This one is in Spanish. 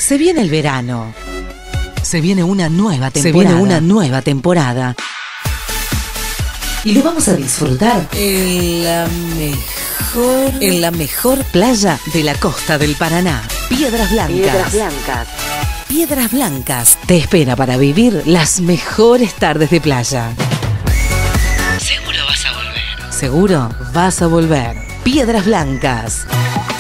Se viene el verano. Se viene una nueva temporada. Y lo vamos a disfrutar en la mejor playa de la costa del Paraná. Piedras Blancas. Piedras Blancas te espera para vivir las mejores tardes de playa. Seguro vas a volver. Piedras Blancas.